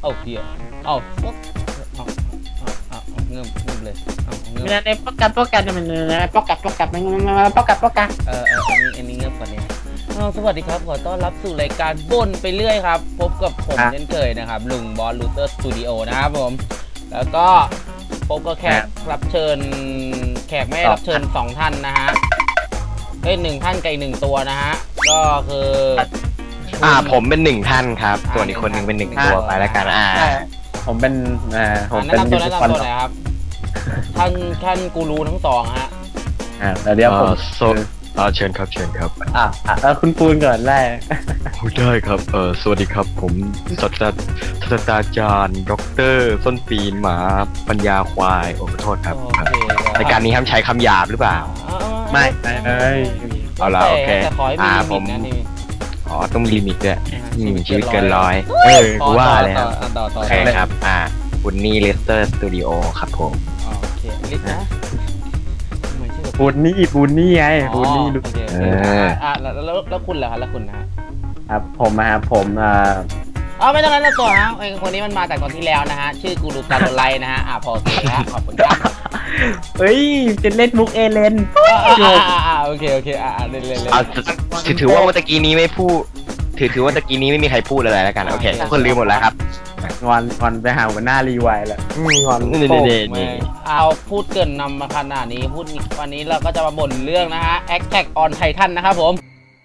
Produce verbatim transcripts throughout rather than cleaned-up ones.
เอาเพียเอาเอาเอาเอาเงื่อมเงื่อมเลยเอาเงื่อมไม่ได้ป้องกันป้องกันมันป้องกันป้องกันมันป้องกันป้องกันเออเอออันนี้อันนี้เงื่อมก่อนเนี่ยสวัสดีครับขอต้อนรับสู่รายการบ่นไปเรื่อยครับพบกับผมเช่นเคยนะครับลุงบอสลูเตอร์สตูดิโอนะครับผมแล้วก็พบกับแขกรับเชิญแขกไม่รับเชิญสองท่านนะฮะเป็นหนึ่งท่านกับอีกหนึ่งตัวนะฮะก็คืออ่าผมเป็นหนึ่งท่านครับส่วนอีกคนหนึ่งเป็นหนึ่งตัวไปแล้วกันอ่าผมเป็นอ่าผมเป็นแนะนำตัวแนะนำตัวหน่อยครับท่านท่านกูรูทั้งสองฮะอ่าเดี๋ยวผมโซอ่าเชิญครับเชิญครับอ่าอ่าคุณปูนก่อนแรกได้ครับเออสวัสดีครับผมศาสตราศาสตราจารย์ด็อกเตอร์ส้นตีนหมาปัญญาควายโอ้ขอโทษครับในการนี้ห้ามใช้คำหยาบหรือเปล่าไม่ไม่ไม่เอาละโอเคอ่าผมอ๋อต้องลิมิตด้วยมีชีวิตเกินร้อยเออว่าเลยครับโอเคครับอ่าบุนนี่เลสเตอร์สตูดิโอครับผมโอเคลิสนะบุนนี่บุนนี่ไงบุนนี่เอออ่าแล้วแล้วคุณเหรอครับแล้วคุณนะครับผมนะครับผมอ่าอ๋อไม่ต้องนั้นตัวฮะไอ้คนนี้มันมาจากตอนที่แล้วนะฮะชื่อกูรูการโดไลนะฮะอ่าพอเสร็จแล้วขอบคุณครับเฮ้ยจะเล่นมุกเอเลนอ่าโอเคโอเคอ่าเล่นเล่นเล่นถือถือว่าเมื่อกี้นี้ไม่พูดถือถือว่าตะกี้นี้ไม่มีใครพูดอะไรแล้วกันโอเคทุกคนลืมหมดแล้วครับงอนงอนไปหาหัวหน้ารีไวล์แล้วงอนนี่นี่นี่เอาพูดเกินนำมาขนาดนี้พูดวันนี้เราก็จะมาบ่นเรื่องนะฮะ Attack on Titan นะครับผม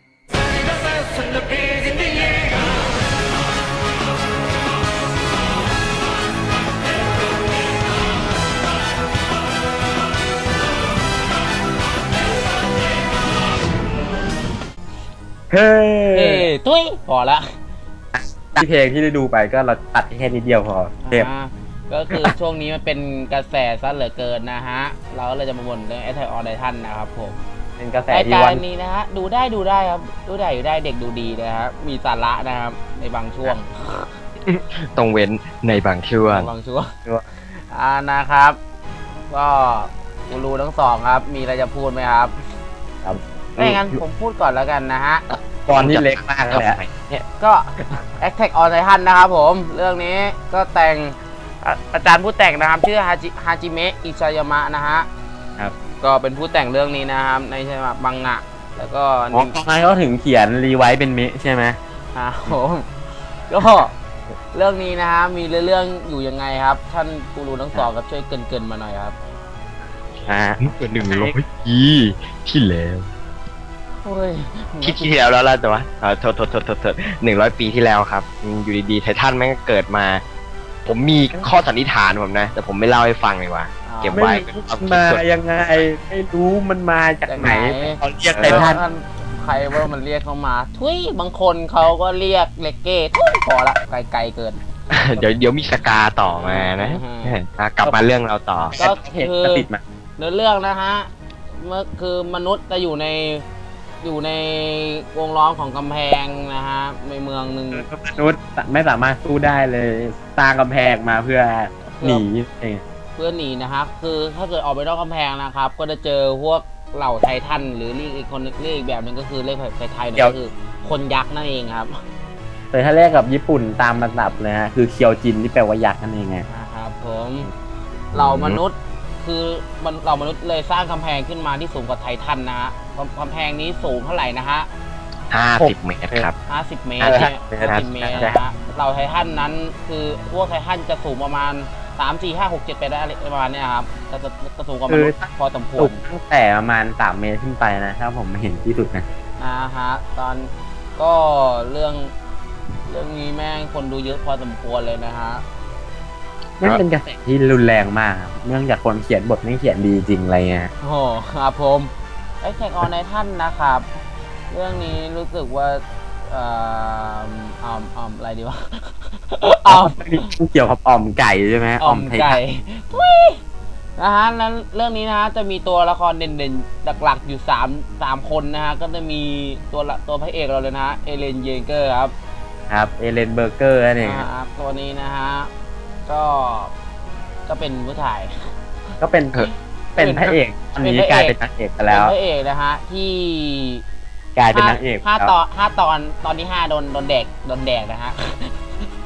เฮ้ยตุ้ยพอละที่เพลงที่ได้ดูไปก็เราตัดแค่นิดเดียวพอเทปก็คือช่วงนี้มันเป็นกระแสซะเหลือเกินนะฮะเราก็เลยจะมาบ่นเรื่อง Attack on Titan นะครับผมเป็นกระแสที่วันนี้นะฮะดูได้ดูได้ครับดูได้อยู่ได้เด็กดูดีนะครับมีสาระนะครับในบางช่วงต้องเว้นในบางช่วงบางช่วงอ่านะครับก็กูรู้ทั้งสองครับมีอะไรจะพูดไหมครับครับไม่งั้นผมพูดก่อนแล้วกันนะฮะตอนนี้เล็กมากเลยเนี่ยก็ Attack on Titan นะครับผมเรื่องนี้ก็แต่งอาจารย์ผู้แต่งนะครับชื่อฮาจิฮาจิเมะอิซายามะนะฮะครับก็เป็นผู้แต่งเรื่องนี้นะครับในใช่ไหมบังงะแล้วก็อ๋อทำไมเขาถึงเขียนรีไวท์เป็นเมะใช่ไหมครับผมก็เรื่องนี้นะฮะมีเรื่องอยู่ยังไงครับท่านกูรูทั้งสองครับช่วยเกินเกินมาหน่อยครับอ่าหนึ่งร้อยปีที่แล้วที่ที่แล้วแล้วล่ะแต่ว่าโทษโทษโทษโทษหนึ่งร้อยปีที่แล้วครับอยู่ดีๆไททันแม่งเกิดมาผมมีข้อสันนิษฐานผมนะแต่ผมไม่เล่าให้ฟังเลยว่าเก็บไว้มายังไงไม่รู้มันมาจากไหนเขาเรียกไททันใครว่ามันเรียกเขามาทุยบางคนเขาก็เรียกเลกเก้ทุยพอละไกลๆเกินเดี๋ยวเดี๋ยวมีสกาต่อมานะกลับมาเรื่องเราต่อก็คือเนื้อเรื่องนะฮะเมื่อคือมนุษย์จะอยู่ในอยู่ในวงล้อมของกำแพงนะฮะในเมืองหนึ่งมนุษย์ไม่สามารถสู้ได้เลยสร้างกำแพงมาเพื่อหนีเองเพื่อหนีนะฮะคือถ้าเกิดออกไปนอกกำแพงนะครับก็จะเจอพวกเหล่าไททันหรือเรียกอีกคนเรียกอีกแบบนึงก็คือเรียกไททันก็คือคนยักษ์นั่นเองครับแต่ถ้าเรียกกับญี่ปุ่นตามลำดับเลยฮะคือเคียวจินที่แปลว่ายักษ์นั่นเองไงครับผมเหล่ามนุษย์คือมันเรามนุษย์เลยสร้างกำแพงขึ้นมาที่สูงกว่าไททันนะฮะกำแพงนี้สูงเท่าไหร่นะฮะห้าสิบเมตรครับห้าสิบเมตรห้าสิบเมตรนะฮะเราไททันนั้นคือพวกไททันจะสูงประมาณสามสี่ห้าหกเจ็ดไปได้ประมาณนี้ครับจะจะสูงกว่ามนุษย์พอสมควรตั้งแต่ประมาณสามเมตรขึ้นไปนะถ้าผมเห็นที่สุดนะอ่าฮะตอนก็เรื่องเรื่องนี้แม่งคนดูเยอะพอสมควรเลยนะฮะนั่นเป็นกระแสที่รุนแรงมากเนื่องจากคนเขียนบทไม่เขียนดีจริงอะไรเงี้ยโอ้ครับผมไอ้แขกออนในท่านนะครับเรื่องนี้รู้สึกว่าเอ่ออ่อมอ่อมอะไรดีวะอ่อมเกี่ยวกับอ่อมไก่ใช่ไหมอ่อมไก่นะฮะแล้วเรื่องนี้นะฮะจะมีตัวละครเด่นๆหลักๆอยู่สามสามคนนะฮะก็จะมีตัวตัวพระเอกเราเลยนะฮะเอเลนเยเกอร์ครับครับเอเลนเบอร์เกอร์นั่นเองครับตัวนี้นะฮะก็ก็เป็นผู้ชายก็เป็นเป็นพระเอกตอนนี้กลายเป็นนางเอกไปแล้วพระเอกนะฮะที่กลายเป็นนางเอกห้าตอนห้าตอนตอนที่ห้าโดนโดนแดกโดนแดกนะฮะ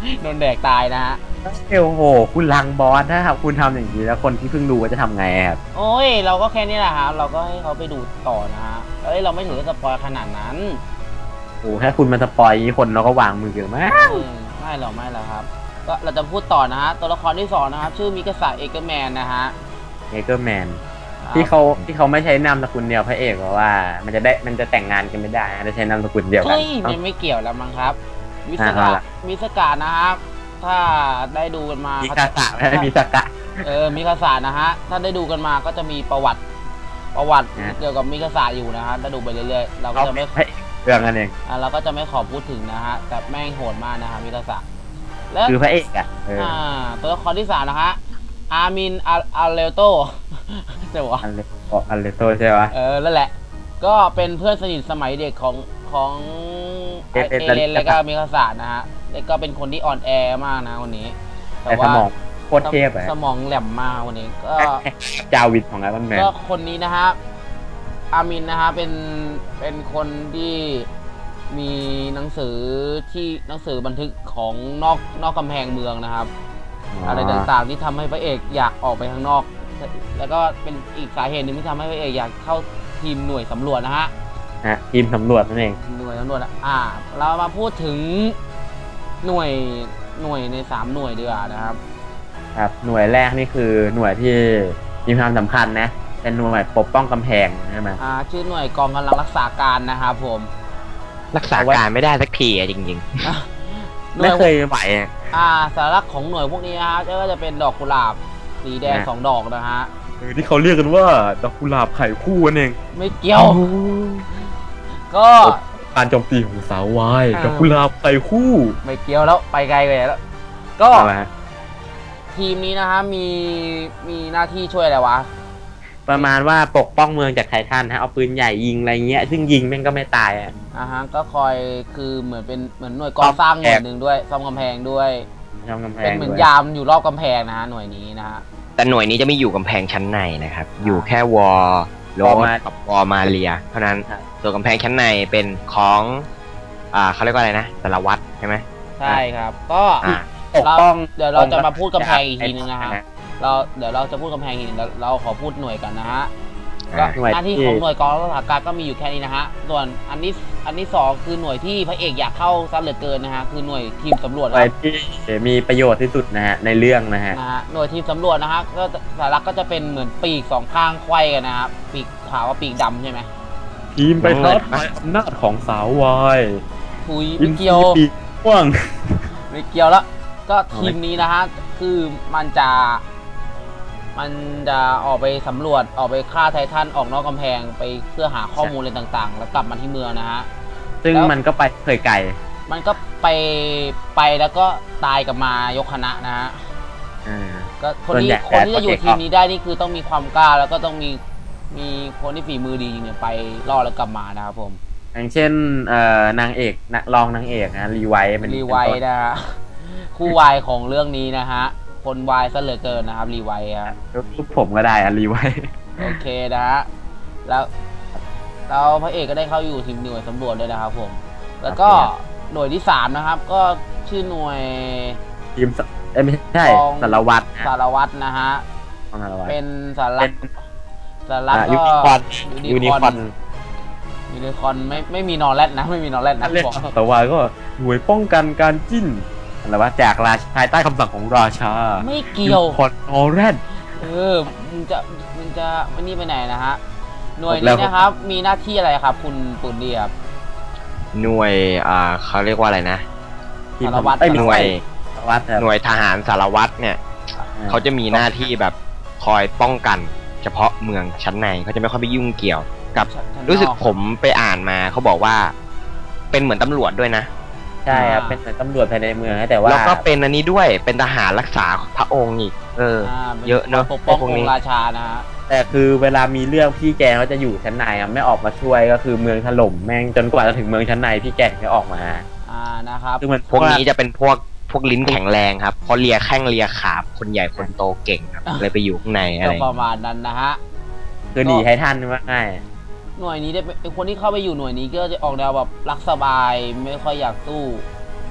โดนแดกตายนะฮะโอ้โหคุณลังบอสนะครับคุณทำอย่างนี้แล้วคนที่เพิ่งดูว่าจะทำไงครับโอ้ยเราก็แค่นี้แหละครับเราก็ให้เขาไปดูต่อนะฮะเอ้ยเราไม่ถือสปอยขนาดนั้นโอ้ถ้าคุณมาสปอยคนเราก็วางมือเกินมากอืมไม่หรอกไม่หรอกครับก็เราจะพูดต่อนะฮะตัวละครที่สองนะครับชื่อมิกาสะเอกแมนนะฮะเอเกอร์แมนที่เขาที่เขาไม่ใช้นามสกุลเดียวพระเอกเพราะว่ามันจะได้มันจะแต่งงานกันไม่ได้จะใช้นามสกุลเดียวกันเฮ้ยมันไม่เกี่ยวแล้วมั้งครับมิสกะมิสกะนะครับถ้าได้ดูกันมามีคาสะไม่มีสกะเออมิคาสะนะฮะถ้าได้ดูกันมาก็จะมีประวัติประวัติเกี่ยวกับมิคาสะอยู่นะฮะถ้าดูไปเรื่อยๆเราก็จะไม่เรื่องนั้นเองอ่าเราก็จะไม่ขอพูดถึงนะฮะแต่แม่งโหดมากนะฮะมิคาสะแล้วคือพระเอกอ่ะเอออ่าตัวละครที่สามนะฮะอาร์มินอาร์เลโตใช่ปะอันเลอันเลโตใช่ไหมเออนั่นแหละก็เป็นเพื่อนสนิทสมัยเด็กของของเอเลนแล้วก็มิคาสะนะฮะแล้วก็เป็นคนที่อ่อนแอมากนะคนนี้แต่แต่สว่ามองโคตรเทพเลยสมองแหลมมากวันนี้ก็จาวิดของไอรอนแมนก็คนนี้นะฮะอามินนะฮะเป็นเป็นคนที่มีหนังสือที่หนังสือบันทึกของนอกนอกกำแพงเมืองนะครับอะไรต่างๆที่ทำให้พระเอกอยากออกไปข้างนอก แล้วก็เป็นอีกสาเหตุหนึ่งที่ทำให้พระเอกอยากเข้าทีมหน่วยสำรวจนะฮะฮะทีมสำรวจนั่นเองหน่วยสำรวจอะอ่า เรามาพูดถึงหน่วยหน่วยในสามหน่วยดีกว่านะครับครับหน่วยแรกนี่คือหน่วยที่มีความสำคัญนะเป็นหน่วยปกป้องกำแพงใช่ไหมอ่าชื่อหน่วยกองกำลังรักษาการนะครับผมรักษาการไม่ได้สักทีอะจริงไม่เคยไหวอ่าสาระของหน่วยพวกนี้นะฮะก็จะเป็นดอกกุหลาบสีแดงสองดอกนะฮะเออที่เขาเรียกกันว่าดอกกุหลาบไข่คู่นั่นเองไม่เกี่ยว ก็การโจมตีของสาววายดอกกุหลาบไข่คู่ไม่เกี่ยวแล้วไปไกลไปแล้วก็อะไรทีมนี้นะฮะมีมีหน้าที่ช่วยอะไรวะประมาณว่าปกป้องเมืองจากไททันฮะเอาปืนใหญ่ยิงอะไรเงี้ยซึ่งยิงแม่งก็ไม่ตายอ่ะอ่าฮะก็คอยคือเหมือนเป็นเหมือนหน่วยก่อสร้างหน่วยหนึ่งด้วยซ่อมกำแพงด้วยทำกำแพเป็นงเหมือนด้วยยามอยู่รอบกำแพงนะฮะหน่วยนี้นะฮะๆ แต่หน่วยนี้จะไม่อยู่กำแพงชั้นในนะครับ อยู่แค่วอลโรสกับวอลมาเรียเท่านั้นส่วนกำแพงชั้นในเป็นของอ่าเขาเรียกว่าอะไรนะสารวัตรใช่ไหมใช่ครับ ก็อ่าปกป้องเดี๋ยวเราจะมาพูดกำแพงอีกทีนึงนะฮะเราเดี๋ยวเราจะพูดกำแพงอีกทีเราเราขอพูดหน่วยกันนะฮะก็หน่วยหน้าที่ของหน่วยกองรักษาการก็มีอยู่แค่นี้นะฮะส่วนอันนี้อันที่สองคือหน่วยที่พระเอกอยากเข้าซะเหลือเกินนะฮะคือหน่วยทีมสำรวจหคน่วยรับที่มีประโยชน์ที่สุดนะฮะในเรื่องนะฮะนะฮะหน่วยทีมสำรวจนะฮะก็สาระก็จะเป็นเหมือนปีกสองข้างไขว้กันนะครับปีกขาวกับปีกดำใช่ไหมทีมไปท้าทายอำนาจของสาววายคุยไม่เกี่ยวปีกกว้างไม่เกี่ยวแล้วก็ทีมนี้นะฮะคือมันจะมันจะออกไปสำรวจออกไปฆ่าไททันออกนอกกำแพงไปเพื่อหาข้อมูลอะไรต่างๆ แล้วกลับมาที่เมืองนะฮะซึ่งมันก็ไปเคยไกลมันก็ไปไปแล้วก็ตายกลับมายกคณะนะฮะอ่าก็คนส่วนที่ใหญ่คนที่จะอยู่แต่ทีมนี้ได้นี่คือต้องมีความกล้าแล้วก็ต้องมีมีคนที่ฝีมือดีจริงๆไปล่อแล้วกลับมานะครับผมอย่างเช่นเอ่อนางเอกนะรองนางเอกนะรีไวท์เป็นรีไวท์นะฮะคู่วายของเรื่องนี้นะฮะคนวายซะเหลือเกินนะครับรีไวท์ฮะรูปผมก็ได้อะรีไวท์โอเคนะฮะแล้วแล้วพระเอกก็ได้เข้าอยู่ทีมหน่วยสำรวจด้วยนะครับผมแล้วก็หน่วยที่สามนะครับ ก็ชื่อหน่วยทีมเอ้ยไม่ใช่สารวัตรสารวัตรนะฮะสารวัตรเป็นสารวัเป็ตนรสารวัตรยูก็นิคอร์นยูนิคอร์นยูนิคอร์นไม่ไม่มีนอนแรดนะไม่มีนอนแรดนะเรียกบอกสารวัตรก็หน่วยป้องกันการจิ้นอะไรวะจากราชภายใต้คำสั่งของราชาไม่เกี่ยวคอนออแรนเออมันจะมันจะมันนี่ไปไหนนะฮะหน่วยนี้นะครับ มีหน้าที่อะไรครับ คุณปุ่นดีครับหน่วยอ่าเขาเรียกว่าอะไรนะสารวัตรหน่วยสารวัตรครับหน่วยทหารสารวัตรเนี่ยเขาจะมีหน้าที่แบบคอยป้องกัน เฉพาะเมืองชั้นในเขาจะไม่ค่อยไปยุ่งเกี่ยวกับ รู้สึกผมไปอ่านมาเขาบอกว่าเป็นเหมือนตำรวจด้วยนะใช่ครับเป็นเหมือนตำรวจภายในเมืองนะแต่ว่าแล้วก็เป็นอันนี้ด้วยเป็นทหารรักษาพระองค์อีกเออ เยอะเนอะปกป้องพวกอนี้งค์ราชานะฮะแต่คือเวลามีเรื่องพี่แกเขาจะอยู่ชั้นในครับไม่ออกมาช่วยก็คือเมืองถล่มแม่งจนกว่าจะถึงเมืองชั้นในพี่แกถึงจะออกมาอ่านะครับคือมันพวกนี้จะเป็นพวกพวกลิ้นแข็งแรงครับเพราะเลียแข้งเลียขาคนใหญ่คนโตเก่งครับเลยไปอยู่ข้างในอะก็ไรประมาณนั้นนะฮะคือหนีไททันว่าง่ายหน่วยนี้ได้เป็นคนที่เข้าไปอยู่หน่วยนี้ก็จะออกแนวแบบรักสบายไม่ค่อยอยากสู้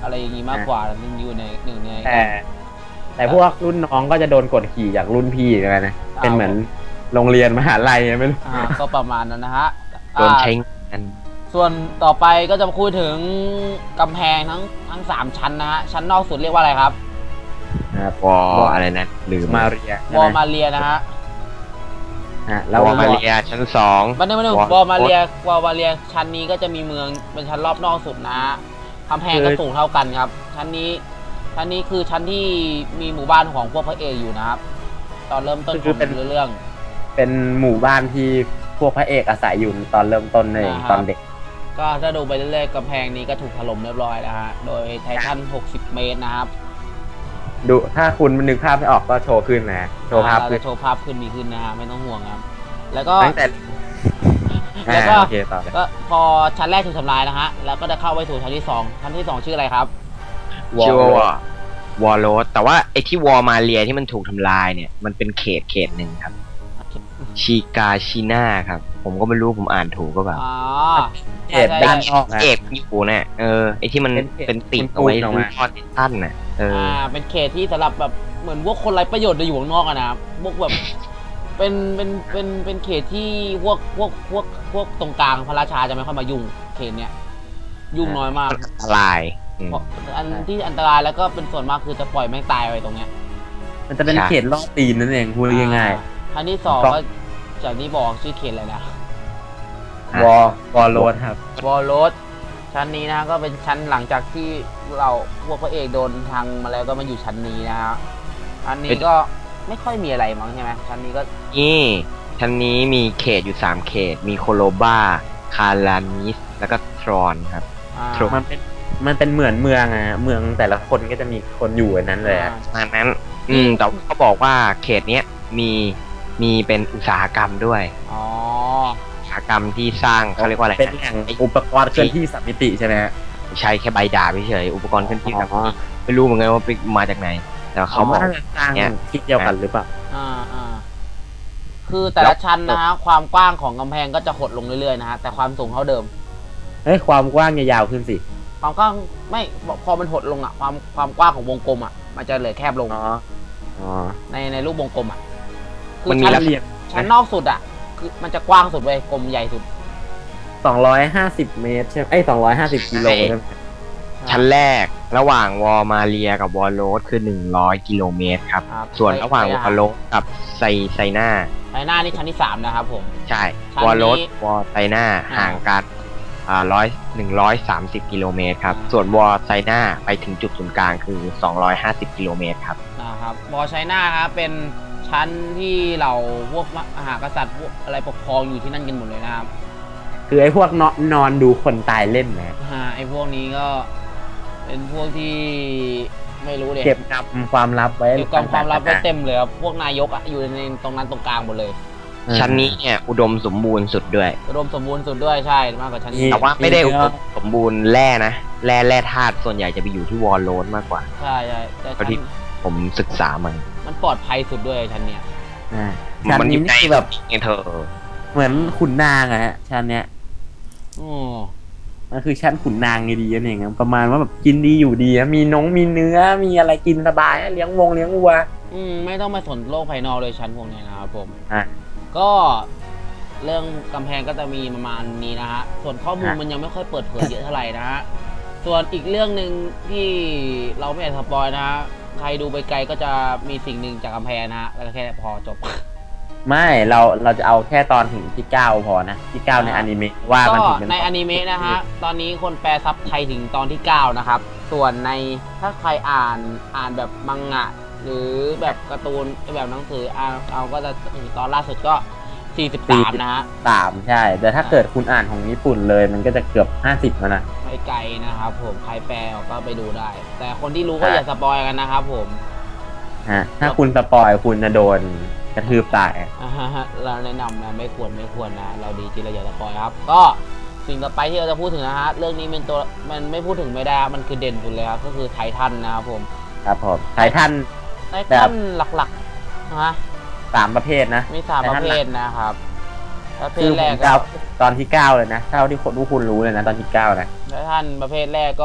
อะไรอย่างงี้มากกว่ามันอยู่ในหนึ่งในแต่แต่พวกรุ่นน้องก็จะโดนกดขี่จากรุ่นพี่เหมือนกันนะเป็นเหมือนโรงเรียนมหาลัยไม่รู้อ่าก็ประมาณนั้นนะฮะโดนใช้งานส่วนต่อไปก็จะพูดถึงกำแพงทั้งทั้งสามชั้นนะฮะชั้นนอกสุดเรียกว่าอะไรครับวออะไรนะหรือมาเรียวอลมาเรียนะฮะฮะแล้แล้ว ววอมาเรียชั้นสองมันนึงมันนึงวอวอลมาเรียวอลมาเรียชั้นนี้ก็จะมีเมืองเป็นชั้นรอบนอกสุดนะฮะกำแพงก็สูงเท่ากันครับชั้นนี้ชั้นนี้คือชั้นที่มีหมู่บ้านของพวกพระเอกอยู่นะครับตอนเริ่มต้นของเรื่องเป็นหมู่บ้านที่พวกพระเอกอาศัยอยู่ตอนเริ่มต้นเองตอนเด็กก็ถ้าดูไปเรื่อยๆกำแพงนี้ก็ถูกถล่มเรียบร้อยแล้วฮะโดยไททันหกสิบเมตรนะครับดูถ้าคุณนึกภาพไม่ออกก็โชว์ขึ้นนะโชว์ภาพเราขึ้จะนโชว์ภาพขึ้นมีขึ้นนะฮะไม่ต้องห่วงครับ แล้วก็ตั้งแต่แล้วก็อ่าโอเคต่อเลยก็พอชั้นแรกถูกทำลายนะฮะแล้วก็จะเข้าไปสู่ชั้นที่สองชั้นที่สองชื่ออะไรครับชื่อว่าวอลโรสแต่ว่าไอ้ที่วอมาเรียที่มันถูกทำลายเนี่ยมันเป็นเขตเขตหนึ่งครับชิกาชิน่าครับผมก็ไม่รู้ผมอ่านถูกก็เปล่าอ๋อเขตด้านนอกนะเอกอยู่เนี่ยเออไอ้ที่มันเป็นเขตเป็นติดเอาไว้เป็นปูนออกมาทอดที่ตั้นน่ะเอออ่าเป็นเขตที่สำหรับแบบเหมือนพวกคนไร้ประโยชน์จะอยู่ข้างนอกอะนะครับพวกแบบเป็นเป็นเป็นเป็นเขตที่พวกพวกพวกพวกตรงกลางพระราชาจะไม่ค่อยมายุ่งเขตเนี้ยยุ่งน้อยมากอันตรายอืมเพราะอันที่อันตรายแล้วก็เป็นส่วนมากคือจะปล่อยแม่งตายไปตรงเนี้ยมันจะเป็นใช่เขตล่อตีนนั่นเองพูดง่ายอันที่สองก็ก็จากที่บอกชื่อเขตอะไรนะๆวอวอโรดครับวอลโรสชั้นนี้นะก็เป็นชั้นหลังจากที่เราพวกพระเอกโดนทางมาแล้วก็มาอยู่ชั้นนี้นะฮะอันนี้ก็ไม่ค่อยมีอะไรมั้งใช่ไหมชั้นนี้ก็นี่ชั้นนี้มีเขตอยู่สามเขต มีโคโลบาคารานิสแล้วก็ทรอนครับอ่าถูกมันเป็นมันเป็นเหมือนเมืองอะเมืองแต่ละคนก็จะมีคนอยู่ในนั้นเลยอะประมาณนั้น อืมแต่เขาบอกว่าเขตเนี้ยมีมีเป็นอุตสาหกรรมด้วยอ๋ออุตสาหกรรมที่สร้างเขาเรียกว่าอะไรเป็นแหล่งอุปกรณ์เคลื่อนที่สามมิติใช่ไหมฮะใช้แค่ใบดาบเฉยๆอุปกรณ์เคลื่อนที่แบบอ๋อไม่รู้เหมือนกันว่าไปมาจากไหน แต่เขาบอกน่าจะสร้างเนี่ยที่เดียวกันหรือเปล่าอ่าอ่าคือแต่ละชั้นนะฮะความกว้างของกำแพงก็จะหดลงเรื่อยๆนะฮะแต่ความสูงเท่าเดิมเฮ้ยความกว้างจะยาวขึ้นสิความกว้างไม่พอมันหดลงอ่ะความความกว้างของวงกลมอ่ะมันจะเหลือแคบลงอ๋ออ๋อในในรูปวงกลมอ่ะคืมันมีชั้นลักษเรียงชั้นนอกสุดอ่ะคือมันจะกว้างสุดเว้ยกลมใหญ่สุดสองร้อยห้าสิบเมตรใช่ไหมไอ้สองร้อยห้าสิบกิโลใช่ไหมชั้นแรกระหว่างวอลมาเรียกับวอลโรสคือหนึ่งร้อยกิโลเมตรครับครับส่วนระหว่างวอลโรสกับไซไซน่าไซน่านี่ชั้นที่สามนะครับผมใช่ชั้นนี้วอลโรสวอลไซน่าอ่าห่างกันอ่าร้อยหนึ่งร้อยสามสิบกิโลเมตรครับอ่าส่วนวอลไซน่าไปถึงจุดศูนย์กลางคือสองร้อยห้าสิบกิโลเมตรครับนะครับบอไชน่าครับเป็นชั้นที่เราพวกมหากษัตริย์พวกอะไรปกครองอยู่ที่นั่นกันหมดเลยนะครับคือไอ้พวกนอนนอนดูคนตายเล่นนะอ่าไอพวกนี้ก็เป็นพวกที่ไม่รู้เลยเก็บนำความลับไว้เก็บกองความลับไว้เต็มเลยครับพวกนายกอะอยู่ในตรงนั้นตรงกลางหมดเลยชั้นนี้เนี่ยอุดมสมบูรณ์สุดด้วยรวมสมบูรณ์สุดด้วยใช่มากกว่าชั้นนี้แต่ว่าไม่ได้อุดมสมบูรณ์แร่นะแร่แร่ธาตุส่วนใหญ่จะไปอยู่ที่วอลโรสมากกว่าใช่ใช่แต่เพราะชั้นที่ผมศึกษามันมันปลอดภัยสุดด้วยชั้นเนี้ยอ่าชั้นมันอนี้ยู่ในนี่คือแบบไงเธอเหมือนขุนนางอะฮะชั้นเนี้ยโอ้มันคือชั้นขุนนางไงดีนั่นเองครับประมาณว่าแบบกินดีอยู่ดีอะมีน้องมีเนื้อมีอะไรกินสบายเลี้ยงวงเลี้ยงวัวอืมไม่ต้องมาสนโลกภายนอกเลยชั้นพวกเนี้ยนะครับผมอ่ะก็เรื่องกำแพงก็จะมีประมาณนี้นะฮะส่วนข้อมูลฮะมันยังไม่ค่อยเปิดเผยเยอะเท่าไหร่นะฮะส่วนอีกเรื่องหนึ่งที่เราไม่อยากสปอยนะฮะใครดูไปไกลก็จะมีสิ่งหนึ่งจากกำแพงนะฮะแล้วก็แค่พอจบไม่เราเราจะเอาแค่ตอนถึงที่เก้าพอนะที่เก้าในอนิเมะว่ามันก็ถึงเป็นในอนิเมะนะฮะ ตอนนี้คนแปลซับไทยถึงตอนที่เก้านะครับ ส่วนในถ้าใครอ่านอ่านแบบมังงะ หรือแบบการ์ตูนแบบหนังสืออ่านเอาก็จะถึงตอนล่าสุดก็สี่สิบสามนะฮะสามใช่แต่ถ้าเกิดคุณอ่านของญี่ปุ่นเลยมันก็จะเกือบห้าสิบแล้วนะไม่ไกลนะครับผมใครแปลก็ไปดูได้ แต่คนที่รู้ก็อย่าสปอยกันนะครับผมฮะถ้าคุณสปอยคุณจะโดนกระทืบตายอ่าฮะเราแนะนำนะไม่ควรไม่ควรนะ เราดีจริงเราอย่าสปอยครับ ก็สิ่งต่อไปที่เราจะพูดถึงนะฮะเรื่องนี้เป็นตัวมันไม่พูดถึงไม่ได้มันคือเด่นสุดเลยครับก็คือไททันนะครับผมครับผมไททันไททันหลักๆนะฮะสามประเภทนะมีสามประเภทนะครับประเภคืทอแรผกมก็จะเอาตอนที่เก้าเลยนะเท่าที่คนทุกคุณรู้เลยนะตอนที่เก้านะไททันประเภทแรกก็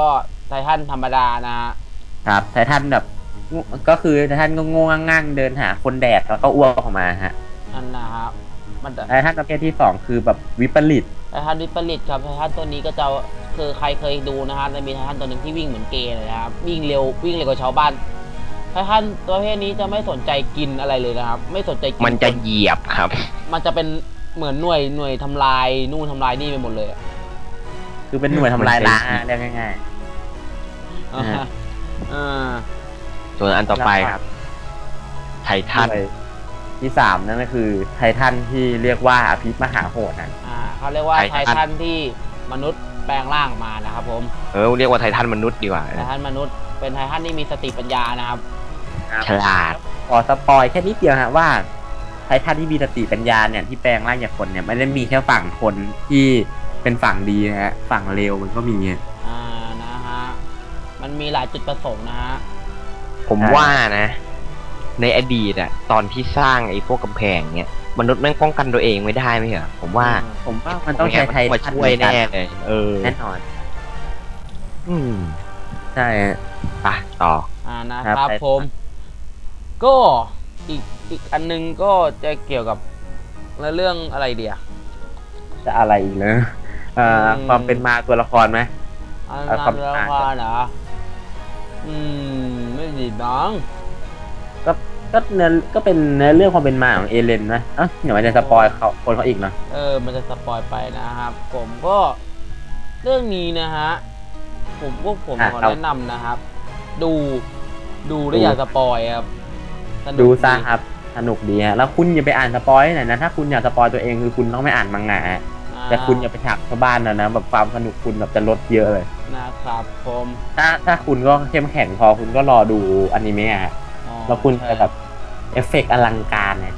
ไททันธรรมดานะฮะครับไททันแบบก็คือไททันก็ง่วงง่างเดินหาคนแดดแล้วก็อ้วกออกมาฮะนั่นนะครับมันไททันประเภทที่สองคือแบบวิปริตไททันวิปริตครับไททันตัวนี้ก็จะคือใครเคยดูนะฮะจะมีไททันตัวหนึ่งที่วิ่งเหมือนเกย์เลยครับวิ่งเร็ววิ่งเร็วกว่าชาวบ้านไททันตัวประเภทนี้จะไม่สนใจกินอะไรเลยนะครับไม่สนใจกินมันจะเหยียบครับมันจะเป็นเหมือนหน่วยหน่วยทำลายนู่นทำลายนี่ไปหมดเลยคือเป็นหน่วยทำลายล้างเรียกง่ายๆอ่าส่วนอันต่อไปครับไททันที่สามนั่นก็คือไททันที่เรียกว่าอภิมหาโหดนะอ่าเขาเรียกว่าไททันที่มนุษย์แปลงร่างมานะครับผมเออเรียกว่าไททันมนุษย์ดีกว่าไททันมนุษย์เป็นไททันที่มีสติปัญญานะครับฉลาดขอสปอยแค่นิดเดียวฮะว่าไททันที่มีสติปัญญาเนี่ยที่แปลงร่างจากคนเนี่ยไม่ได้มีแค่ฝั่งคนที่เป็นฝั่งดีนะฮะฝั่งเลวมันก็มีอ่านะฮะมันมีหลายจุดประสงค์นะฮะผมว่านะในอดีตอะตอนที่สร้างไอ้พวกกำแพงเนี่ยมนุษย์แม่งป้องกันตัวเองไม่ได้ไหมเหรอผมว่าผมว่ามันต้องใช้ไททันมาช่วยแน่เลยเออแน่นอนอืมใช่ไปต่ออ่านะครับผมก็อีกอีกอันนึงก็จะเกี่ยวกับเรื่องอะไรเดียจะอะไรอีกเลยอ่าความเป็นมาตัวละครไหมความตัวละครเหรออืมไม่ดีน้องก็ก็เนื้อก็เป็นเนื้อเรื่องความเป็นมาของเอเลนนะเอ้าเดี๋ยวมันจะสปอยเขาคนเขาอีกเนาะเออมันจะสปอยไปนะครับผมก็เรื่องนี้นะฮะผมพวกผมขอแนะนำนะครับดูดูแล้วอย่าสปอยครับดูซะครับสนุกดีฮะแล้วคุณอย่าไปอ่านสปอยหน่อยนะถ้าคุณอยากสปอยตัวเองคือคุณต้องไม่อ่านมังงะแต่คุณอย่าไปฉากชาวบ้านนะนะแบบความสนุกคุณแบบจะลดเยอะเลยนะครับผมถ้าถ้าคุณก็เข้มแข็งพอคุณก็รอดูอนิเมะฮะแล้วคุณจะแบบเอฟเฟกต์อลังการเนี่ย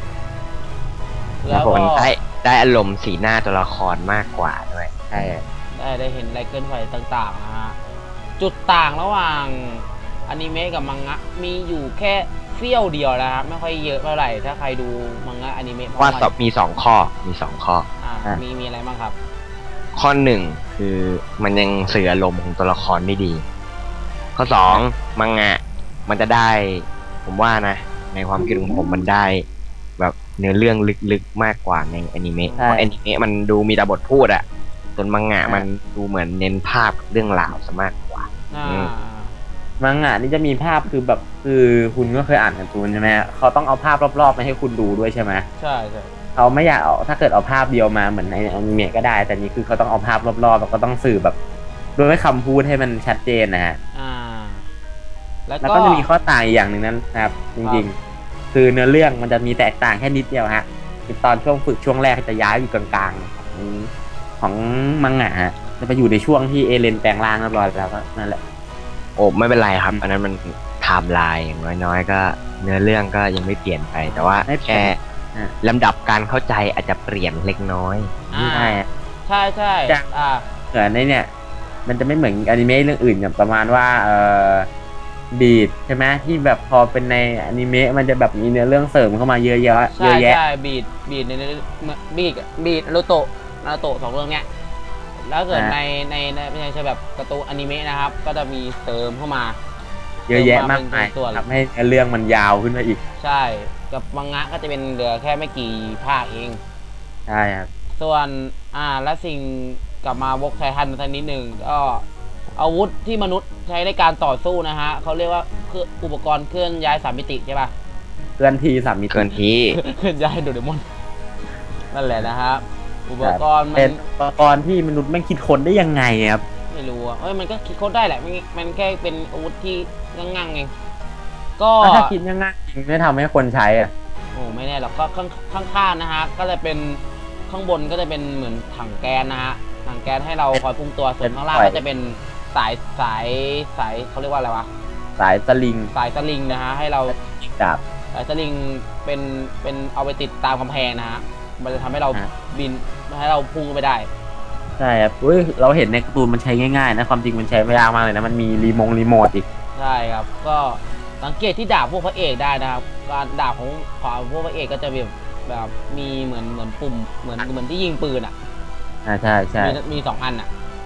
แล้วก็ได้ได้อารมณ์สีหน้าตัวละครมากกว่าด้วยใช่ได้ได้เห็นอะไรเคลื่อนไหวต่างๆนะฮะจุดต่างระหว่างอนิเมะกับมังงะมีอยู่แค่เสี้ยวเดียวนะครับไม่ค่อยเยอะเท่าไหร่ถ้าใครดูมังงะอนิเมะว่ามีสองข้อมีสองข้ออ่ามีมีอะไรบ้างครับข้อหนึ่งคือมันยังสื่ออารมณ์ของตัวละครได้ดีข้อสองมังงะมันจะได้ผมว่านะในความคิดของผมมันได้แบบเนื้อเรื่องลึกๆมากกว่าในอนิเมะเพราะอนิเมะมันดูมีแต่บทพูดอะส่วนมังงะมันดูเหมือนเน้นภาพเรื่องราวซะมากกว่ามังงะนี่จะมีภาพคือแบบคือคุณก็เคยอ่านการ์ตูนใช่ไหมเขาต้องเอาภาพรอบๆมาให้คุณดูด้วยใช่ไหมใช่ใช่เขาไม่อยากเอาถ้าเกิดเอาภาพเดียวมาเหมือนในอนิเมะก็ได้แต่นี่คือเขาต้องเอาภาพรอบๆแล้วก็ต้องสื่อแบบด้วยคำพูดให้มันชัดเจนนะฮะอ่าแล้วก็จะมีข้อต่างอีกอย่างหนึ่งนั้นนะครับจริงๆคือเนื้อเรื่องมันจะมีแตกต่างแค่นิดเดียวฮะคือตอนช่วงฝึกช่วงแรกจะย้ายอยู่กลางๆของมังงะฮะจะไปอยู่ในช่วงที่เอเลนแปลงร่างเรียบร้อยแล้วก็นั่นแหละโอ้ไม่เป็นไรครับอันนั้นมันไทม์ไลน์อย่างน้อยๆก็เนื้อเรื่องก็ยังไม่เปลี่ยนไปแต่ว่าแค่ลำดับการเข้าใจอาจจะเปลี่ยนเล็กน้อยใช่ใช่ใช่อ่าเหมือนในเนี่ยมันจะไม่เหมือนอนิเมะเรื่องอื่นแบบประมาณว่าเออบีดใช่ไหมที่แบบพอเป็นในอนิเมะมันจะแบบมีเนื้อเรื่องเสริมเข้ามาเยอะแยะเยอะแยะใช่บีดบีดในบีดบีดนารูโตะนารูโตะสองเรื่องเนี้ยแล้วเกิดในในไม่ใช่แบบการ์ตูนอนิเมะนะครับก็จะมีเสริมเข้ามาเยอะแยะมากมายทำให้เรื่องมันยาวขึ้นมาอีกใช่กับมังงะก็จะเป็นเหลือแค่ไม่กี่ภาคเองใช่ครับส่วนอ่าและสิ่งกลับมาวกไททันทันนิดหนึ่งก็อาวุธที่มนุษย์ใช้ในการต่อสู้นะฮะเขาเรียกว่าคืออุปกรณ์เคลื่อนย้ายสามมิติใช่ป่ะเคลื่อนที่สามมิติเคลื่อนที่เคลื่อนย้ายโดเรมอนนั่นแหละนะครับอุปกรณ์เป็นอุปกรณ์ที่มนุษย์ไม่คิดค้นได้ยังไงครับไม่รู้อ่ะเอ้ยมันก็คิดค้นได้แหละมันมันแค่เป็นอาวุธที่ง่างๆเองก็ถ้าคิดง่ายๆจริงไม่ทำให้คนใช้อ่ะโอ้ไม่แน่หรอกก็ข้างข้างๆนะฮะก็จะเป็นข้างบนก็จะเป็นเหมือนถังแก๊สนะฮะถังแก๊สให้เราคอยพุ่งตัวส่วนข้างล่างก็จะเป็นสายสายสายเขาเรียกว่าอะไรวะสายสลิงสายสลิงนะฮะให้เราจับสายสลิงเป็นเป็นเอาไปติดตามกำแพงนะฮะมันจะทำให้เราบินให้เราพุ่งไปได้ใช่ครับอุ้ยเราเห็นในการ์ตูนมันใช้ง่ายๆนะความจริงมันใช้ไม่ยากมากเลยนะมันมีรีโมงรีโมทอีกใช่ครับก็สังเกตที่ดาบพวกพระเอกได้นะครับการดาบของของพวกพระเอกก็จะแบบแบบมีเหมือนเหมือนปุ่มเหมือนเหมือนที่ยิงปืนอ่ะอ่าใช่ใช่มีมีสองอันอ่ะ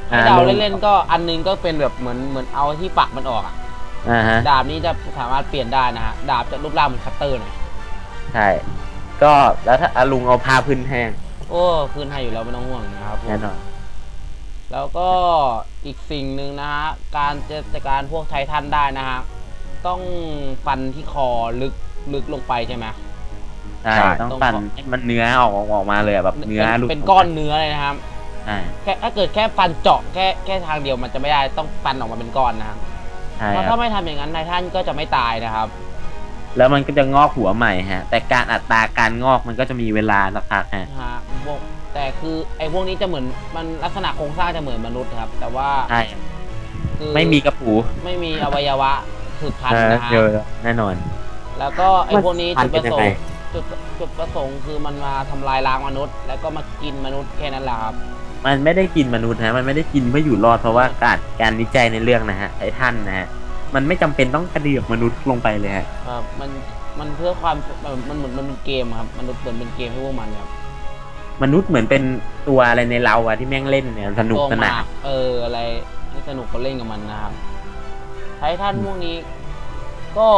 ให้เดาเล่นๆก็อันนึงก็เป็นแบบเหมือนเหมือนเอาที่ฝักมันออกอ่ะดาบนี้จะสามารถเปลี่ยนได้นะฮะดาบจะรูปร่างเหมือนคัตเตอร์หน่อยใช่ก็แล้วถ้าลุงเอาผ้าพื้นแห้งโอ้พื้นให้อยู่แล้วไม่ต้องห่วงนะครับแน่นอนแล้วก็อีกสิ่งหนึ่งนะฮะการจะจัดการพวกไททันได้นะฮะต้องฟันที่คอลึกลึกลงไปใช่ไหมใช่ต้องฟันให้มันเนื้อออกออกมาเลยแบบเนื้อเป็นก้อนเนื้อเลยนะครับแค่ถ้าเกิดแค่ฟันเจาะแค่แค่ทางเดียวมันจะไม่ได้ต้องฟันออกมาเป็นก้อนนะครับเพราะถ้าไม่ทำอย่างนั้นไททันก็จะไม่ตายนะครับแล้วมันก็จะงอกหัวใหม่ฮะแต่การอัตราการงอกมันก็จะมีเวลาสักพักฮะแต่คือไอ้พวกนี้จะเหมือนมันลักษณะโครงสร้างจะเหมือนมนุษย์ครับแต่ว่าใช่ไม่มีกระปูไม่มีอวัยวะสืบพันธุ์นะฮะแน่นอนแล้วก็ไอ้พวกนี้จุดประสงค์จุดจุดประสงค์คือมันมาทำลายล้างมนุษย์แล้วก็มากินมนุษย์แค่นั้นแหละครับมันไม่ได้กินมนุษย์นะมันไม่ได้กินเพื่ออยู่รอดเพราะว่าการการวิจัยในเรื่องนะฮะไททันนะฮะมันไม่จำเป็นต้องกระเดือกมนุษย์ลงไปเลยครับมันมันเพื่อความมันเหมือนมันเป็นเกมครับมนุษย์เหมือนเป็นเกมให้พวกมันครับมนุษย์เหมือนเป็นตัวอะไรในเราอะที่แม่งเล่นเนี่ยสนุกสนานเอออะไรให้สนุกก็เล่นกับมันนะครับไททันพวกนี้ก็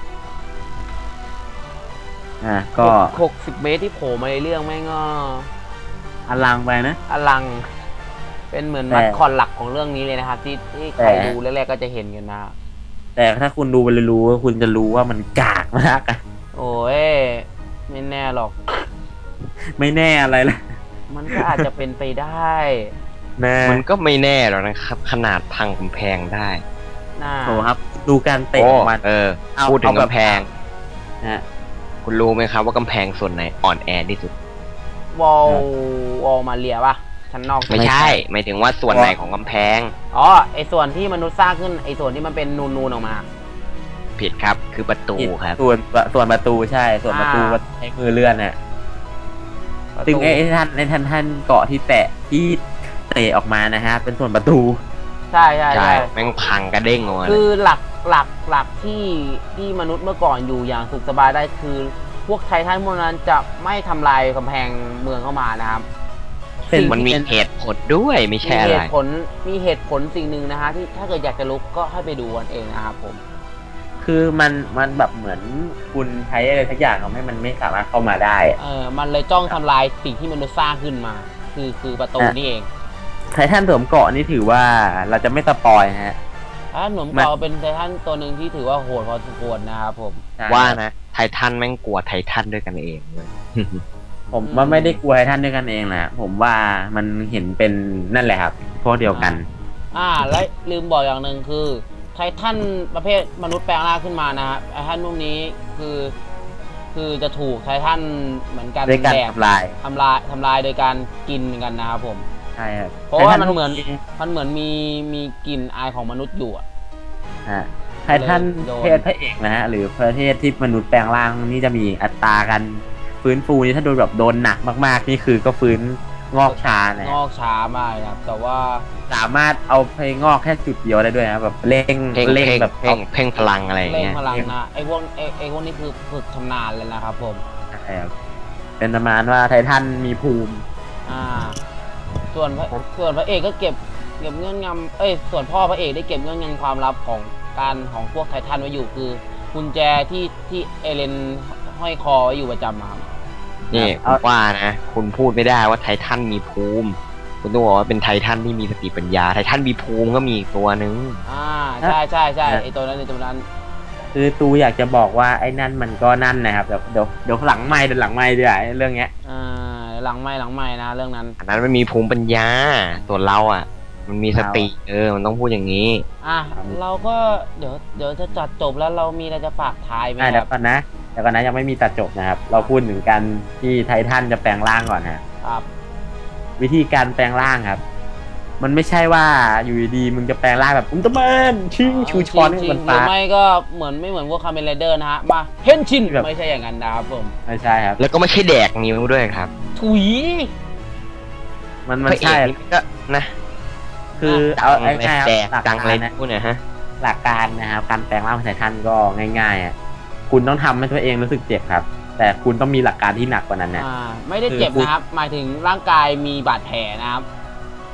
อ่ะก็หกสิบเมตรที่โผล่มาในเรื่องแม่งก็อลังไปนะอลังเป็นเหมือนมัดคอนหลักของเรื่องนี้เลยนะครับที่ที่ใครดูแรกๆก็จะเห็นกันนะแต่ถ้าคุณดูไปรู้คุณจะรู้ว่ามันกากมากอะโอ้ยไม่แน่หรอกไม่แน่อะไรล่ะมันก็อาจจะเป็นไปได้มันก็ไม่แน่หรอกนะครับขนาดพังกำแพงได้น่าโอ้ครับดูการเตะมันเออพูดถึงกำแพงนะคุณรู้ไหมครับว่ากำแพงส่วนไหนอ่อนแอที่สุดวอลวอลมาเรียป่ะชั้นนอกไม่ใช่หมายถึงว่าส่วนไหนของกำแพงอ๋อไอส่วนที่มนุษย์สร้างขึ้นไอส่วนที่มันเป็นนูนๆออกมาผิดครับคือประตูครับส่วนส่วนประตูใช่ส่วนประตูใช้มือเลื่อนน่ะถึงไอ้ท่านในท่านท่านเกาะที่แตะที่เตะออกมานะฮะเป็นส่วนประตูใช่ใช่ใช่แม่งพังกระเด้งออกมาคือหลักหลักหลักที่ที่มนุษย์เมื่อก่อนอยู่อย่างสุขสบายได้คือพวกไททันพวกนั้นจะไม่ทำลายกำแพงเมืองเข้ามานะครับมันมีเหตุผลด้วยไม่ใช่อะไรมีเหตุผลมีเหตุผลสิ่งหนึ่งนะฮะที่ถ้าเกิดอยากจะลุกก็ให้ไปดูกันเองนะครับผมคือมันมันแบบเหมือนคุณใช้อะไรสักอย่างทำให้มันไม่สามารถเข้ามาได้เออมันเลยจ้องทำลายสิ่งที่มนุษย์สร้างขึ้นมาคือคือประตูนี่เองไททันสวมเกาะนี่ถือว่าเราจะไม่สปอยฮะถ้าหนุ่มเกาะเป็นไททันตัวหนึ่งที่ถือว่าโหดพอสมควรนะครับผมว่านะไททันแม่งกลัวไททันด้วยกันเองเลยผมว่าไม่ได้กลัวไททันด้วยกันเองแหละผมว่ามันเห็นเป็นนั่นแหละครับพวกเดียวกันอ่าและลืมบอกอย่างหนึ่งคือไททันประเภทมนุษย์แปลงร่างขึ้นมานะฮะไททันพวกนี้คือคือจะถูกไททันเหมือนกันแดกทำลายทำลายทำลายโดยการกินกันนะครับผมใช่ครับเพราะว่ามันเหมือนมันเหมือนมีมีกลิ่นอายของมนุษย์อยู่อ่ะไททันเพศพระเอกนะฮะหรือประเทศที่มนุษย์แปลงร่างนี่จะมีอัตรากันฟื้นฟูนี่ถ้าโดนแบบโดนหนักมากๆนี่คือก็ฟื้นงอกช้านะงอกช้ามากครับแต่ว่าสามารถเอาไปงอกแค่จุดเดียวได้ด้วยนะแบบเร่งเร่งแบบเพ่งเพ่งพลังอะไรอย่างเงี้ยเร่งพลังนะไอ้พวกไอ้ไอ้พวกนี้คือฝึกชำนาญเลยนะครับผมใช่ครับเป็นประมาณว่าไททันมีภูมิอ่าส่วนส่วนพระเอกก็เก็บเก็บเงื่อนงำเอ้ยส่วนพ่อพระเอกได้เก็บเงื่อนงำความลับของการของพวกไททันไว้อยู่คือกุญแจที่ที่เอเลนห้อยคอไว้อยู่ประจำครับนี่ผมว่านะคุณพูดไม่ได้ว่าไททันมีภูมิคุณต้องบอกว่าเป็นไททันที่มีสติปัญญาไททันมีภูมิก็มีตัวนึงอ่าใช่ใช่ใช่ไอตัวนั้นไอตัวนั้นคือตูอยากจะบอกว่าไอ้นั่นมันก็นั่นนะครับเดี๋ยวเดี๋ยวเดี๋ยวหลังไม้เดี๋ยวหลังไม้ดีกว่าเรื่องเงี้ยอ่าหลังไม้หลังไม้นะเรื่องนั้นอันนั้นมันมีภูมิปัญญาส่วนเราอ่ะมันมีสติเออมันต้องพูดอย่างนี้อ่ะเราก็เดี๋ยวเดี๋ยวจะจัดจบแล้วเรามีอะไรจะฝากท้ายไหมครับเดี๋ยวก่อนนะเดี๋ยวก่อนนะยังไม่มีตัดจบนะครับเราพูดถึงการที่ไททันจะแปลงร่างก่อนนะครับวิธีการแปลงร่างครับมันไม่ใช่ว่าอยู่ดีๆมึงจะแปลงร่างแบบอุลตร้าแมนชิงชูช้อนให้มันฟ้าหรือไม่ก็เหมือนไม่เหมือนพวกคาเมนไรเดอร์นะฮะมาเฮนชินไม่ใช่อย่างนั้นนะครับผมไม่ใช่ครับแล้วก็ไม่ใช่แดกนิ้วด้วยครับถุยมันมันใช่ก็นะคือเอาง่ายๆหลักการนะพูดหน่อยฮะหลักการนะครับการแปลงร่างของไททันก็ง่ายๆอ่ะคุณต้องทำให้ตัวเองรู้สึกเจ็บครับแต่คุณต้องมีหลักการที่หนักกว่านั้นนะไม่ได้เจ็บนะครับหมายถึงร่างกายมีบาดแผลนะครับ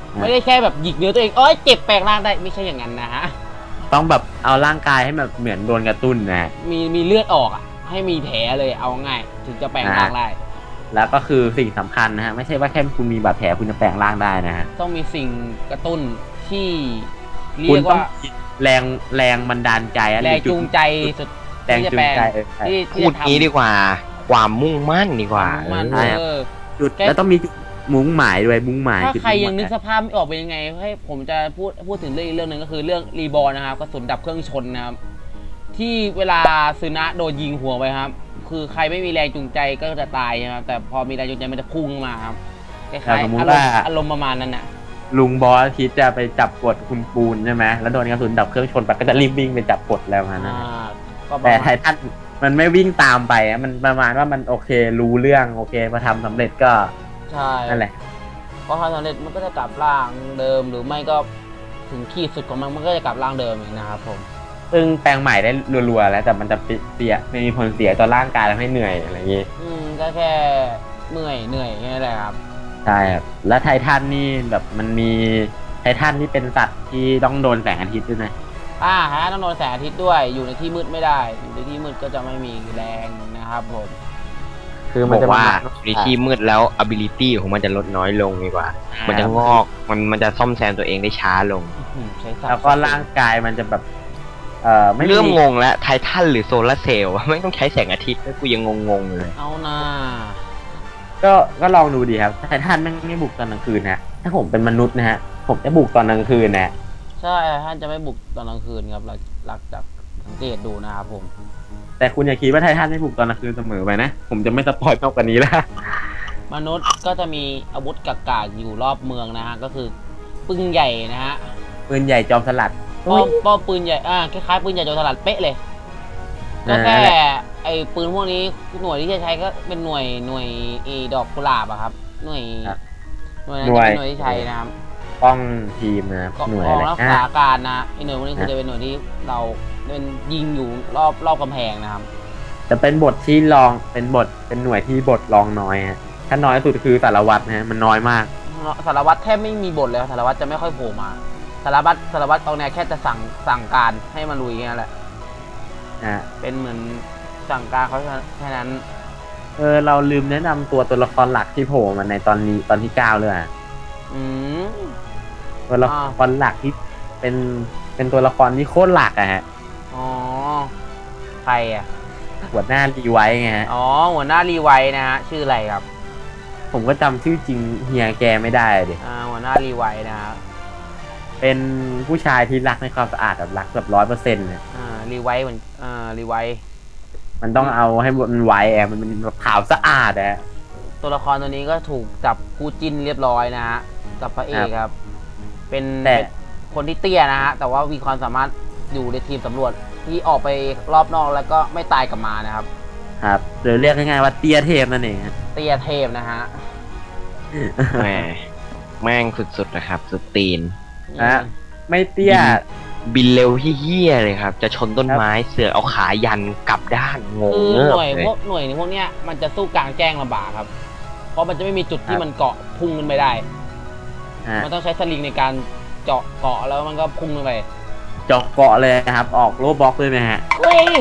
ไม่ได้แค่แบบหยิกเนื้อตัวเองเอ้ยเจ็บแปลงร่างได้ไม่ใช่อย่างนั้นนะฮะต้องแบบเอาร่างกายให้แบบเหมือนโดนกระตุ้นนะมีมีเลือดออกอ่ะให้มีแผลเลยเอาง่ายถึงจะแปลงร่างได้แล้วก็คือสิ่งสำคัญนะฮะไม่ใช่ว่าแค่คุณมีบาดแผลคุณจะแปลงร่างได้นะฮะต้องมีสิ่งกระตุ้นที่เรียกว่าแรงแรงบันดาลใจแรงจูงใจสุดแรงจูงใจพูดนี้ดีกว่าความมุ่งมั่นดีกว่าจุดแล้วต้องมีมุ่งหมายด้วยมุ่งหมายถ้าใครยังนึกสภาพไม่ออกเป็นยังไงให้ผมจะพูดพูดถึงเรื่องอีกเรื่องหนึ่งก็คือเรื่องรีบอลนะครับกระสุนดับเครื่องชนนะครับที่เวลาซึนะโดนยิงหัวไปครับคือใครไม่มีแรงจูงใจก็จะตายนะครับแต่พอมีแรงจูงใจมันจะพุ่งมาครับคล้ายๆอารมณ์อารมณ์ประมาณนั้นน่ะลุงบอสคิดจะไปจับกดคุณปูนใช่ไหมแล้วโดนกระสุนดับเครื่องชนไปก็จะรีบวิ่งไปจับกดแล้วนะแต่ไททันมันไม่วิ่งตามไปมันประมาณว่ามันโอเครู้เรื่องโอเคมาทำสำเร็จก็ใช่นั่นแหละพอทำสำเร็จมันก็จะกลับร่างเดิมหรือไม่ก็ถึงขีดสุดของมันมันก็จะกลับร่างเดิมเองนะครับผมซึ่งแปลงใหม่ได้รัวๆแล้วแต่มันจะเสียไม่มีผลเสียต่อร่างกายและให้เหนื่อยอะไรอย่างงี้อืมก็แค่เมื่อยเหนื่อยแค่นั้นแหละครับใช่ครับแล้วไททันนี่แบบมันมีไททันที่เป็นสัตว์ที่ต้องโดนแสงอาทิตย์ด้วยนะอ่าฮะต้องโดนแสงอาทิตย์ด้วยอยู่ในที่มืดไม่ได้อยู่ในที่มืดก็จะไม่มีแรงนะครับผมคือมันจะว่าในที่มืดแล้ว ability ของมันจะลดน้อยลงดีกว่ามันจะงอกมันมันจะซ่อมแซมตัวเองได้ช้าลงแล้วก็ร่างกายมันจะแบบเอ่อไม่เริ่มงงแล้วไททันหรือโซลาร์เซลล์ไม่ต้องใช้แสงอาทิตย์แล้วกูยังงงๆเลยเอาหน้าก็ก็ลองดูดีครับไททันไม่ไม่บุกตอนกลางคืนนะถ้าผมเป็นมนุษย์นะฮะผมจะบุกตอนกลางคืนนะใช่ไททันจะไม่บุกตอนกลางคืนครับหลักหลักจากสังเกตดูนะครับผมแต่คุณอย่าคิดว่าไททันไม่บุกตอนกลางคืนเสมอไปนะผมจะไม่สปอยล์มากกว่านี้แล้วมนุษย์ก็จะมีอาวุธกากๆอยู่รอบเมืองนะฮะก็คือปืนใหญ่นะฮะปืนใหญ่จอมสลัดป้อมป้อมปืนใหญ่อ่าคล้ายๆปืนใหญ่จอมสลัดเป๊ะเลยก็แค่ไอ้ปืนพวกนี้หน่วยที่จะใช้ก็เป็นหน่วยหน่วยอีดอกกุหลาบอะครับหน่วยหน่วยนั้นจะเป็นหน่วยที่ใช้นะครับป้องทีมนะหน่วยอะไรนะรักษาการนะไอ้หน่วยพวกนี้คือจะเป็นหน่วยที่เราเป็นยิงอยู่รอบรอบกำแพงนะครับจะเป็นบทที่รองเป็นบทเป็นหน่วยที่บทรองน้อยฮะถ้าน้อยสุดคือสารวัตรนะมันน้อยมากสารวัตรแทบไม่มีบทเลยสารวัตรจะไม่ค่อยโผล่มาสารวัตรสารวัตรตรงนี้แค่จะสั่งสั่งการให้มาลุยแค่นั้นแหละเป็นเหมือนสั่งการเขาแค่นั้นเออเราลืมแนะนำตัวตัวละครหลักที่โผล่มาในตอนนี้ตอนที่เก้าเลยอ่ะอืมตัวละครหลักที่เป็นเป็นตัวละครที่โคตรหลักอะฮะอ๋อใครอ่ะหัวหน้ารีไวท์ไงฮะอ๋อหัวหน้ารีไวท์นะฮะชื่ออะไรครับผมก็จำชื่อจริงเฮียแกไม่ได้ดิอ่าหัวหน้ารีไวท์นะครับเป็นผู้ชายที่รักในความสะอาดแบบรักแบบร้อยเปอร์เซ็นต์เนี่ยอ่ารีไวท์เหมือนอ่ารีไวท์มันต้องเอาให้มันไวท์แอมันเป็นแบบขาวสะอาดอะตัวละครตัวนี้ก็ถูกจับคู่จิ้นเรียบร้อยนะฮะกับพระเอกครับเป็นคนที่เตี้ยนะฮะแต่ว่ามีความสามารถอยู่ในทีมสำรวจที่ออกไปรอบนอกแล้วก็ไม่ตายกลับมานะครับครับหรือเรียกง่ายๆว่าเตี้ยเทพนั่นเองเตี้ยเทพนะฮะแหมแม่งสุดๆนะครับสุดตีนนะไม่เตี้ยบินเร็วเฮี้ยเลยครับจะชนต้นไม้เสือเอาขายันกลับด้านงงหน่วยพวกหน่วยพวกเนี้ยมันจะสู้กลางแจ้งลำบากครับเพราะมันจะไม่มีจุดที่มันเกาะพุ่งขึ้นไปได้มันต้องใช้สลิงในการเจาะเกาะแล้วมันก็พุ่งขึ้นไปเจาะเกาะเลยครับออกโลบล็อกเลยไหมฮะเฮ้ย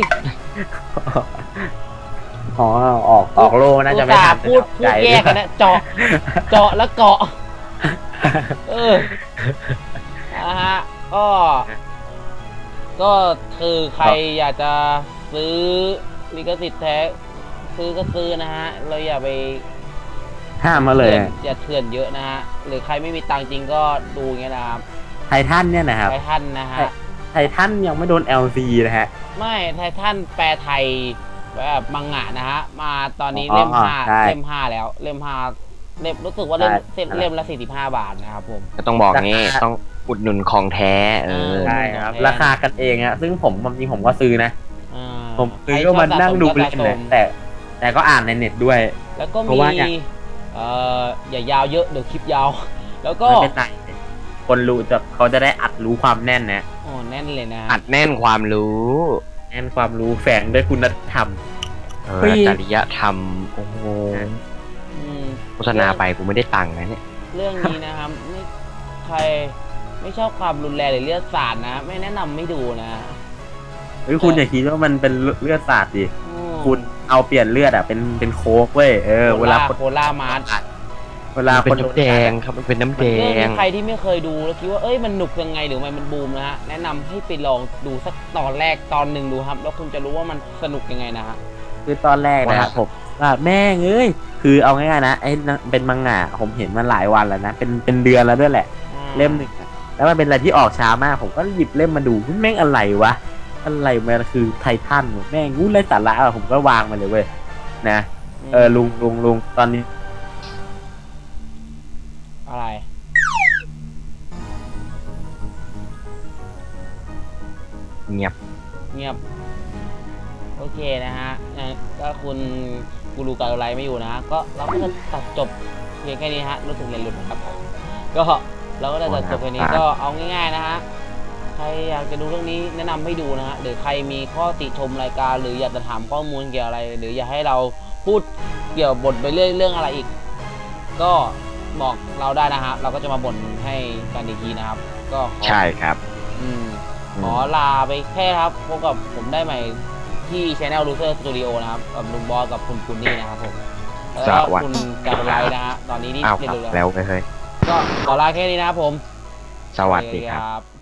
อ๋อออกออกโลน่าจะไม่ทันพูดพูดแยกกันนะเจาะเจาะแล้วเกาะเออนะฮะก็ก็คือใครอยากจะซื้อลิขสิทธิ์แท้ซื้อก็ซื้อนะฮะเราอย่าไปห้ามมาเลยอย่าเถื่อนเยอะนะฮะหรือใครไม่มีตังค์จริงก็ดูเงี้ยนะครับไททันเนี่ยนะครับไททันนะฮะไททันยังไม่โดน แอล ซี นะฮะไม่ไททันแปลไทยแบบมังงะนะฮะมาตอนนี้เล่มห้าเล่มห้าแล้วเล่มห้าเล่มรู้สึกว่าเล่มเส้นเล่มละสี่สิบห้าบาทนะครับผมก็ต้องบอกงี้ต้องอุดหนุนของแท้เออใช่ครับราคากันเองอะซึ่งผมจริงผมก็ซื้อนะผมซื้อก็มานั่งดูเล่มเลยแต่แต่ก็อ่านในเน็ตด้วยแล้วก็มีเอ่ออย่ายาวเยอะเดี๋ยวคลิปยาวแล้วก็ไม่เป็นไรคนรู้จะเขาจะได้อัดรู้ความแน่นนะอ๋อแน่นเลยนะอัดแน่นความรู้แน่นความรู้แฝงด้วยคุณธรรมจริยธรรมโอ้โหโฆษณาไปกูไม่ได้ตังค์นะเนี่ยเรื่องนี้นะครับไม่ใครไม่ชอบความรุนแรงหรือเลือดสาดนะไม่แนะนำไม่ดูนะเฮ้ยคุณอย่าคิดว่ามันเป็นเลือดสาดดิอืมคุณเอาเปลี่ยนเลือดอ่ะเป็นเป็นโค้กเว้ยเออเวลาคนโคล่ามาร์ชเวลาเป็คน นน้ำแดงครับมันเป็นน้ำแดเรื่องงนี้ใครที่ไม่เคยดูแล้วคิดว่าเอ้ยมันหนุกยังไงหรือมันมันบูมนะฮะแนะนำให้ไปลองดูสักตอนแรกตอนหนึ่งดูครับ แล้วคุณจะรู้ว่ามันสนุกยังไงนะฮะคือตอนแรกนะครับผมว่าแม่งเอ้ยคือเอาง่ายๆนะไอ้นะเป็นมังงะผมเห็นมันหลายวันแล้วนะเป็นเป็นเดือนแล้วด้วยแหละ เล่มหนึ่งอะแล้วมันเป็นอะไรที่ออกช้ามากผมก็หยิบเล่มมาดูแม่งอะไรวะอะไรมันคือไททันแม่งงูไรสาระอะผมก็วางมาเลยเว้ยนะเออลุงลุงลุงตอนนี้อะไรเงียบเงียบโอเคนะฮะเอ่อก็คุณกูรูการอะไรไม่อยู่นะฮะก็เราก็จะตัดจบเพียงแค่นี้ฮะรู้สึกเรียนรู้นะครับก็เราก็จะตัดจบแค่นี้ก็เอาง่ายๆนะฮะใครอยากจะดูเรื่องนี้แนะนำให้ดูนะฮะหรือใครมีข้อติชมรายการหรืออยากจะถามข้อมูลเกี่ยวอะไร หรืออยากให้เราพูดเกี่ยวบทไปเรื่อยเรื่องอะไรอีก ก็บอกเราได้นะฮะเราก็จะมาบ่นให้กันอีกทีนะครับ ก็ขอใช่ครับอืมขอลาไปแค่ครับพบกับผมได้ใหม่ที่ Channel Loser Studio นะครับกับลุงบอสกับคุณคุณนี่นะครับผมแล้วก็สวัสดีคุณการไลท์นะฮะตอนนี้ที่อ้าวเรียนรู้แล้วไปเฮ้ยก็ขอลาแค่นี้นะครับผมสวัสดีครับครับ